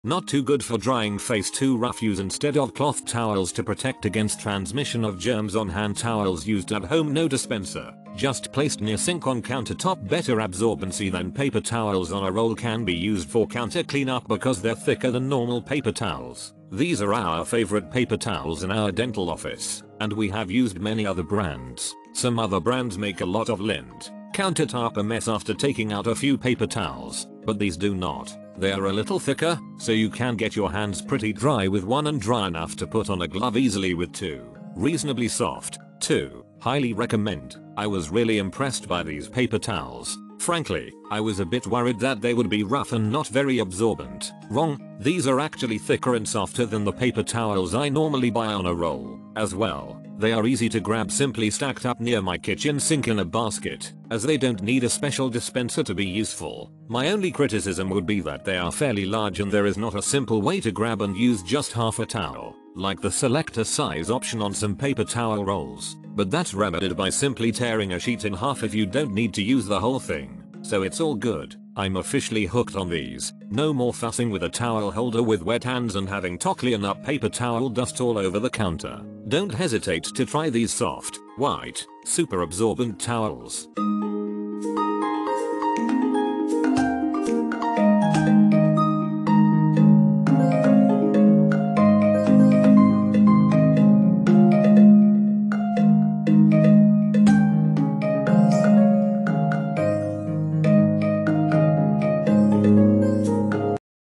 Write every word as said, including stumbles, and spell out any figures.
Not too good for drying face, too rough, use instead of cloth towels to protect against transmission of germs on hand towels used at home, no dispenser, just placed near sink on countertop, better absorbency than paper towels on a roll, can be used for counter cleanup because they're thicker than normal paper towels. These are our favorite paper towels in our dental office, and we have used many other brands. Some other brands make a lot of lint countertop a mess after taking out a few paper towels, but these do not. They are a little thicker, so you can get your hands pretty dry with one and dry enough to put on a glove easily with two. Reasonably soft, too. Highly recommend. I was really impressed by these paper towels. Frankly, I was a bit worried that they would be rough and not very absorbent. Wrong, these are actually thicker and softer than the paper towels I normally buy on a roll. As well, they are easy to grab, simply stacked up near my kitchen sink in a basket, as they don't need a special dispenser to be useful. My only criticism would be that they are fairly large and there is not a simple way to grab and use just half a towel, like the selector size option on some paper towel rolls. But that's remedied by simply tearing a sheet in half if you don't need to use the whole thing. So it's all good. I'm officially hooked on these. No more fussing with a towel holder with wet hands and having to clean up paper towel dust all over the counter. Don't hesitate to try these soft, white, super absorbent towels.